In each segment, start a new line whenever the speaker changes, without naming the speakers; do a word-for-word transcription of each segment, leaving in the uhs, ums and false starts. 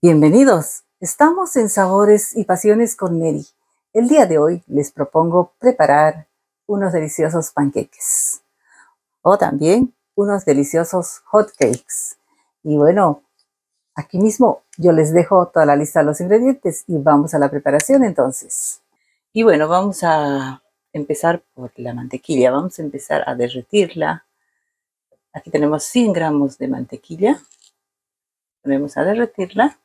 Bienvenidos, estamos en Sabores y Pasiones con Mary. El día de hoy les propongo preparar unos deliciosos panqueques o también unos deliciosos hot cakes. Y bueno, aquí mismo yo les dejo toda la lista de los ingredientes y vamos a la preparación entonces. Y bueno, vamos a empezar por la mantequilla. Vamos a empezar a derretirla. Aquí tenemos cien gramos de mantequilla. Ponemos a derretirla.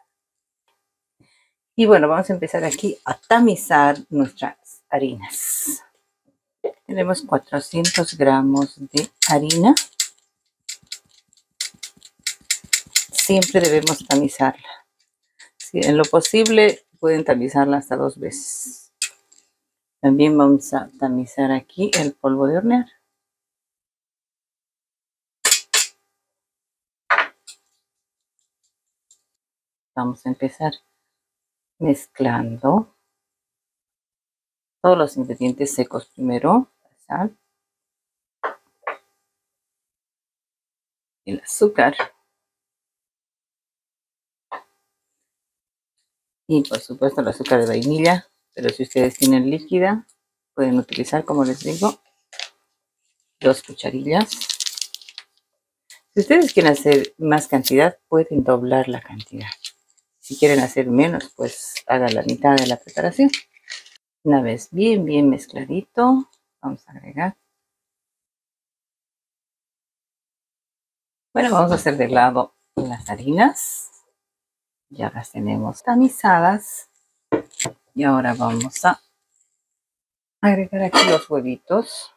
Y bueno, vamos a empezar aquí a tamizar nuestras harinas. Tenemos cuatrocientos gramos de harina. Siempre debemos tamizarla. Si en lo posible pueden tamizarla hasta dos veces. También vamos a tamizar aquí el polvo de hornear. Vamos a empezar mezclando todos los ingredientes secos primero. La sal, el azúcar y por supuesto el azúcar de vainilla, pero si ustedes tienen líquida pueden utilizar, como les digo, dos cucharillas. Si ustedes quieren hacer más cantidad, pueden doblar la cantidad. Si quieren hacer menos, pues hagan la mitad de la preparación. Una vez bien, bien mezcladito, vamos a agregar. Bueno, vamos a hacer de lado las harinas. Ya las tenemos tamizadas. Y ahora vamos a agregar aquí los huevitos.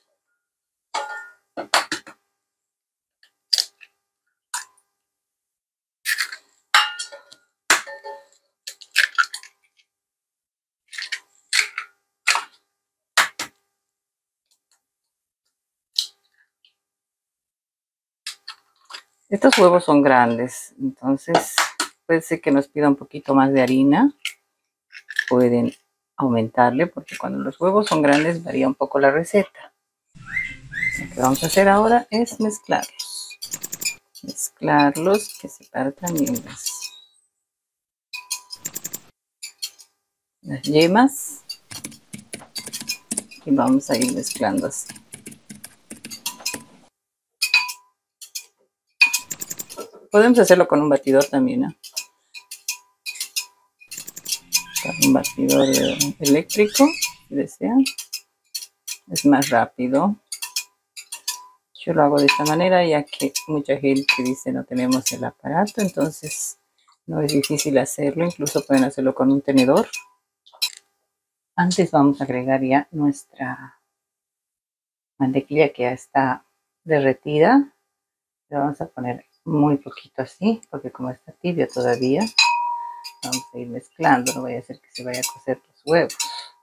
Estos huevos son grandes, entonces puede ser que nos pida un poquito más de harina. Pueden aumentarle porque cuando los huevos son grandes varía un poco la receta. Lo que vamos a hacer ahora es mezclarlos. Mezclarlos, que se partan bien las, las yemas. Y vamos a ir mezclando así. Podemos hacerlo con un batidor también, ¿no? Con un batidor eléctrico, si desean. Es más rápido. Yo lo hago de esta manera ya que mucha gente dice no tenemos el aparato, entonces no es difícil hacerlo. Incluso pueden hacerlo con un tenedor. Antes vamos a agregar ya nuestra mantequilla que ya está derretida. Le vamos a poner muy poquito así, porque como está tibio todavía, vamos a ir mezclando, no vaya a ser que se vaya a cocer los huevos.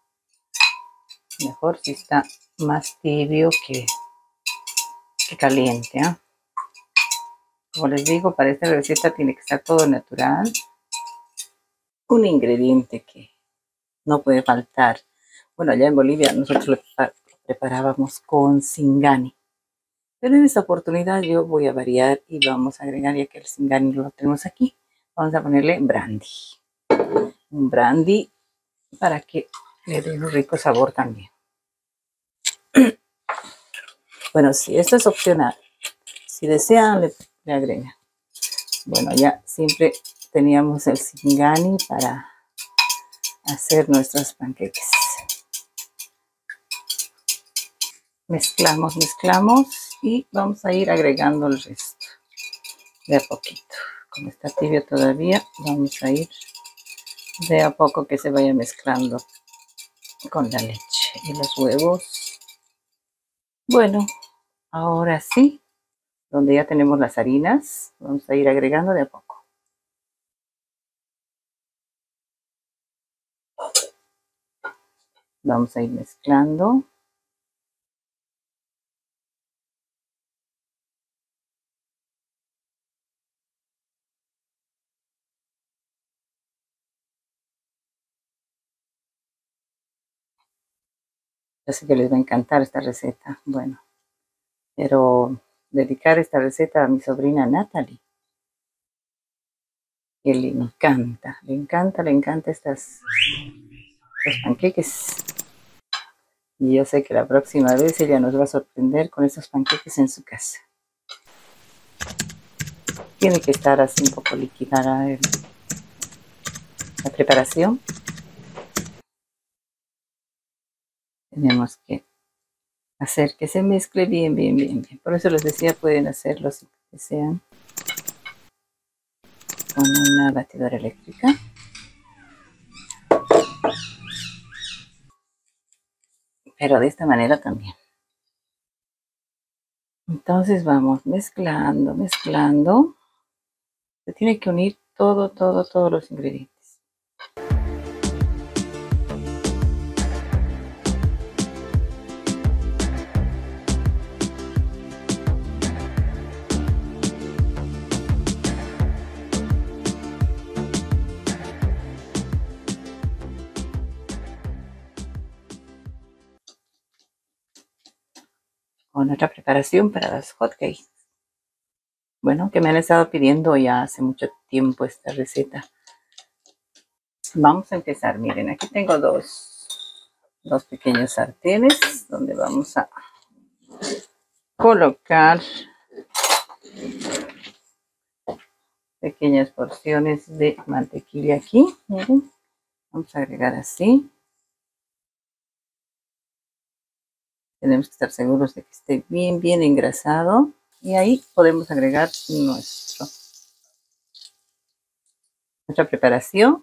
Mejor si está más tibio que, que caliente, ¿eh? Como les digo, para esta receta tiene que estar todo natural. Un ingrediente que no puede faltar. Bueno, allá en Bolivia nosotros lo preparábamos con Singani. Pero en esta oportunidad yo voy a variar y vamos a agregar, ya que el Singani lo tenemos aquí, vamos a ponerle brandy. Un brandy para que le dé un rico sabor también. Bueno, si esto es opcional, si desean le, le agregan. Bueno, ya siempre teníamos el Singani para hacer nuestros panqueques. Mezclamos, mezclamos y vamos a ir agregando el resto de a poquito. Como está tibio todavía, vamos a ir de a poco que se vaya mezclando con la leche y los huevos. Bueno, ahora sí, donde ya tenemos las harinas, vamos a ir agregando de a poco. Vamos a ir mezclando. Yo sé que les va a encantar esta receta. Bueno, quiero dedicar esta receta a mi sobrina Natalie. que le encanta, le encanta, le encanta estas, estos panqueques. Y yo sé que la próxima vez ella nos va a sorprender con estos panqueques en su casa. Tiene que estar así un poco líquida el, la preparación. Tenemos que hacer que se mezcle bien, bien, bien, bien. Por eso les decía, pueden hacerlo si desean con una batidora eléctrica. Pero de esta manera también. Entonces vamos mezclando, mezclando. Se tiene que unir todo, todo, todos los ingredientes. Con otra preparación para las hotcakes. Bueno, que me han estado pidiendo ya hace mucho tiempo esta receta. Vamos a empezar. Miren, aquí tengo dos, dos pequeños sartenes donde vamos a colocar pequeñas porciones de mantequilla aquí. Miren, vamos a agregar así. Tenemos que estar seguros de que esté bien, bien engrasado. Y ahí podemos agregar nuestro, nuestra preparación.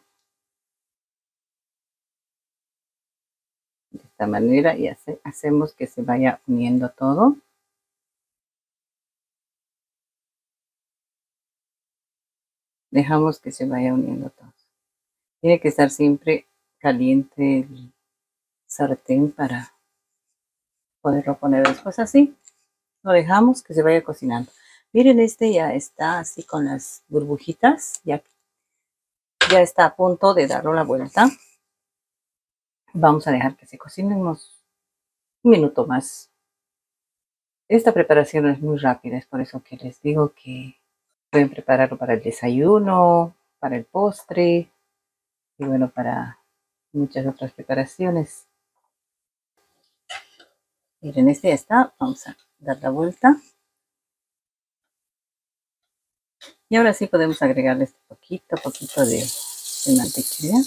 De esta manera y hace, hacemos que se vaya uniendo todo. Dejamos que se vaya uniendo todo. Tiene que estar siempre caliente el sartén para poderlo poner después así. Lo dejamos que se vaya cocinando. Miren, este ya está así con las burbujitas. Ya, ya está a punto de darlo la vuelta. Vamos a dejar que se cocine unos un minuto más. Esta preparación es muy rápida, es por eso que les digo que pueden prepararlo para el desayuno, para el postre y bueno, para muchas otras preparaciones. Miren, este ya está. Vamos a dar la vuelta. Y ahora sí podemos agregarle este poquito, poquito de, de mantequilla.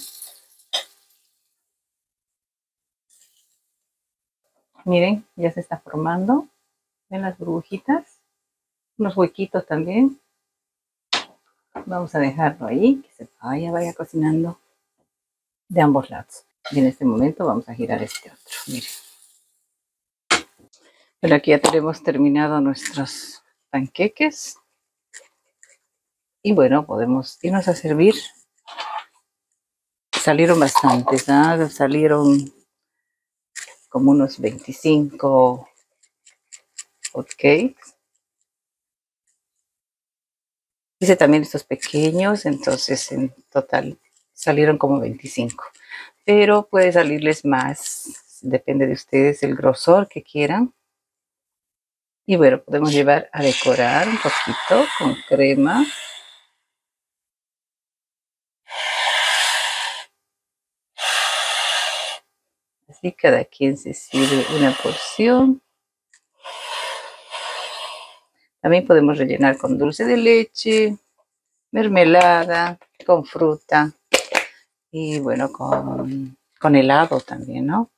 Miren, ya se está formando. ¿Ven las burbujitas? Unos huequitos también. Vamos a dejarlo ahí, que se vaya, vaya cocinando de ambos lados. Y en este momento vamos a girar este otro. Miren. Pero aquí ya tenemos terminado nuestros panqueques. Y bueno, podemos irnos a servir. Salieron bastantes, ¿no? Salieron como unos veinticinco hotcakes. Hice también estos pequeños, entonces en total salieron como veinticinco. Pero puede salirles más, depende de ustedes el grosor que quieran. Y bueno, podemos llevar a decorar un poquito con crema. Así cada quien se sirve una porción. También podemos rellenar con dulce de leche, mermelada, con fruta y bueno, con, con helado también, ¿no?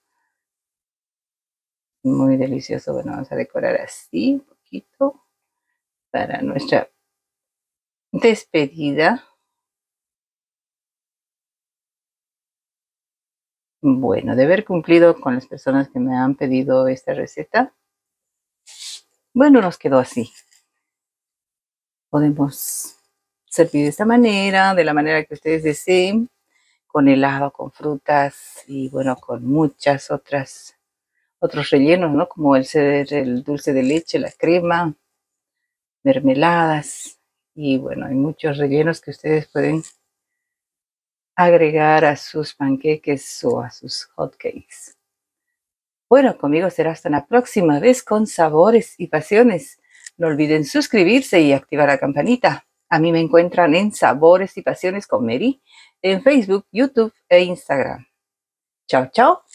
Muy delicioso. Bueno, vamos a decorar así un poquito para nuestra despedida. Bueno, de haber cumplido con las personas que me han pedido esta receta, bueno, nos quedó así. Podemos servir de esta manera, de la manera que ustedes deseen, con helado, con frutas y bueno, con muchas otras otros rellenos, ¿no? Como el ser el dulce de leche, la crema, mermeladas y bueno, hay muchos rellenos que ustedes pueden agregar a sus panqueques o a sus hotcakes. Bueno, conmigo será hasta la próxima vez con sabores y pasiones. No olviden suscribirse y activar la campanita. A mí me encuentran en Sabores y Pasiones con Mary en Facebook, YouTube e Instagram. Chao, chao.